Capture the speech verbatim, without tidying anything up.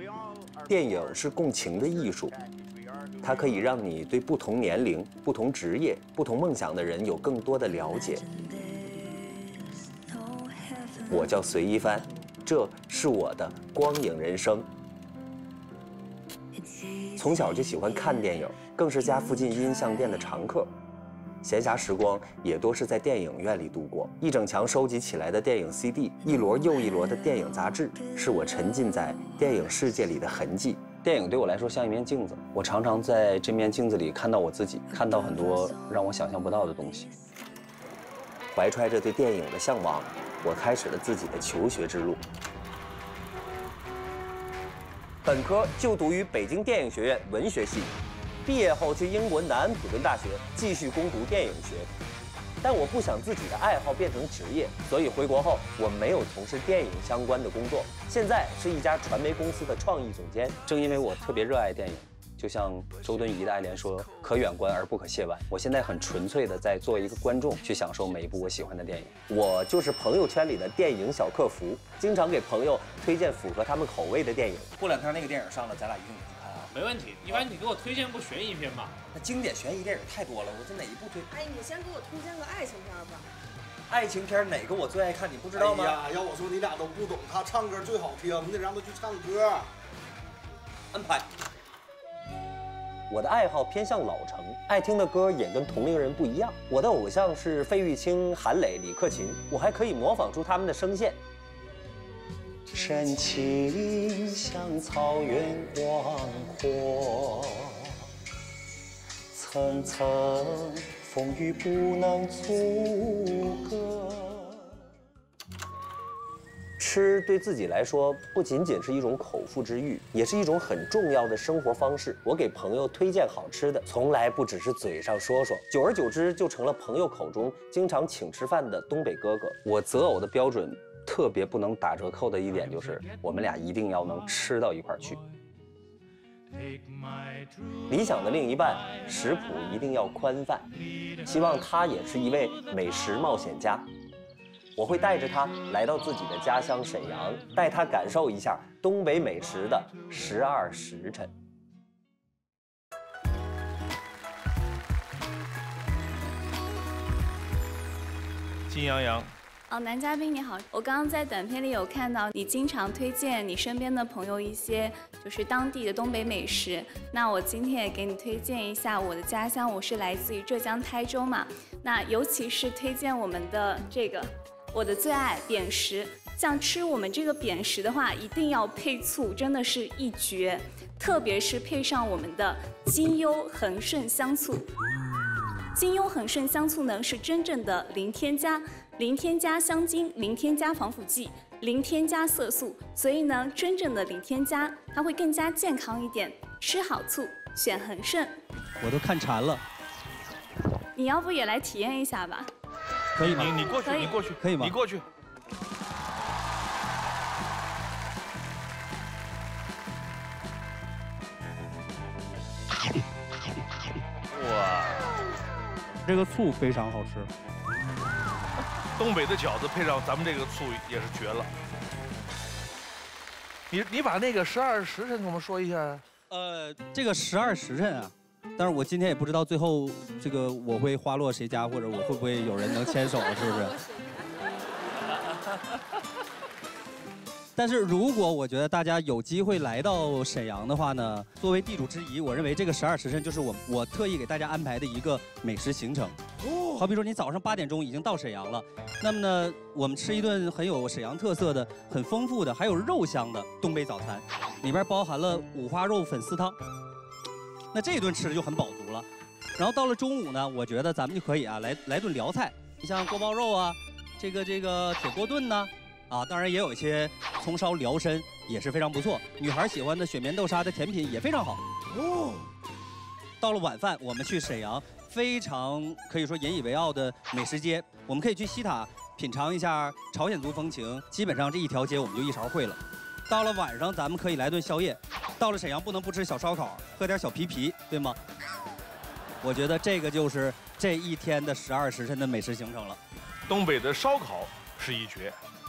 电影是共情的艺术，它可以让你对不同年龄、不同职业、不同梦想的人有更多的了解。我叫隋一帆，这是我的光影人生。从小就喜欢看电影，更是家附近音像店的常客。闲暇时光也多是在电影院里度过。一整墙收集起来的电影 C D， 一摞又一摞的电影杂志，是我沉浸在电影世界里的痕迹。电影对我来说像一面镜子，我常常在这面镜子里看到我自己，看到很多让我想象不到的东西。怀揣着对电影的向往，我开始了自己的求学之路。本科就读于北京电影学院文学系。毕业后去英国南安普顿大学继续攻读电影学，但我不想自己的爱好变成职业，所以回国后我没有从事电影相关的工作，现在是一家传媒公司的创意总监。正因为我特别热爱电影，就像周敦颐的爱莲说：“可远观而不可亵玩。”我现在很纯粹的在做一个观众，去享受每一部我喜欢的电影。我就是朋友圈里的电影小客服，经常给朋友推荐符合他们口味的电影。 过两天那个电影上了，咱俩一定得去看啊。 没问题，一般你给我推荐部悬疑片吧。 那经典悬疑电影太多了，我这哪一部推？ 哎，你先给我推荐个爱情片吧。 爱情片哪个我最爱看？你不知道吗？ 哎呀，要我说你俩都不懂，他唱歌最好听，你得让他去唱歌。 安排。 我的爱好偏向老成，爱听的歌也跟同龄人不一样。我的偶像是费玉清、韩磊、李克勤，我还可以模仿出他们的声线。深情像草原广阔，层层风雨不能阻隔。吃对自己来说不仅仅是一种口腹之欲，也是一种很重要的生活方式。我给朋友推荐好吃的，从来不只是嘴上说说，久而久之就成了朋友口中经常请吃饭的东北哥哥。我择偶的标准特别不能打折扣的一点就是，我们俩一定要能吃到一块儿去。理想的另一半食谱一定要宽泛，希望他也是一位美食冒险家。我会带着他来到自己的家乡沈阳，带他感受一下东北美食的十二时辰。 金阳阳。 哦，男嘉宾你好，我刚刚在短片里有看到你经常推荐你身边的朋友一些就是当地的东北美食，那我今天也给你推荐一下我的家乡，我是来自于浙江台州嘛，那尤其是推荐我们的这个我的最爱扁食，像吃我们这个扁食的话，一定要配醋，真的是一绝，特别是配上我们的金优恒顺香醋。金优恒顺香醋呢是真正的零添加。零添加香精，零添加防腐剂，零添加色素，所以呢，真正的零添加，它会更加健康一点。吃好醋，选恒顺。 我都看馋了。 你要不也来体验一下吧？ 可以吗？ 你你过去，你过去， 可以吗？ 你过去。哇， 这个醋非常好吃。 东北的饺子配上咱们这个醋也是绝了。你你把那个十二时辰给我们说一下。 呃，这个十二时辰啊，但是我今天也不知道最后这个我会花落谁家，或者我会不会有人能牵手，是不是？但是如果我觉得大家有机会来到沈阳的话呢，作为地主之谊，我认为这个十二时辰就是我我特意给大家安排的一个美食行程。好比说你早上八点钟已经到沈阳了，那么呢，我们吃一顿很有沈阳特色的、很丰富的，还有肉香的东北早餐，里边包含了五花肉粉丝汤。那这一顿吃的就很饱足了。然后到了中午呢，我觉得咱们就可以啊来来顿辽菜，你像锅包肉啊，这个这个铁锅炖呐。啊，当然也有一些葱烧辽参也是非常不错。女孩喜欢的雪棉豆沙的甜品也非常好。哦。到了晚饭，我们去沈阳非常可以说引以为傲的美食街，我们可以去西塔品尝一下朝鲜族风情。基本上这一条街我们就一勺烩了。到了晚上，咱们可以来顿宵夜。到了沈阳不能不吃小烧烤，喝点小皮皮，对吗？我觉得这个就是这一天的十二时辰的美食行程了。 东北的烧烤是一绝。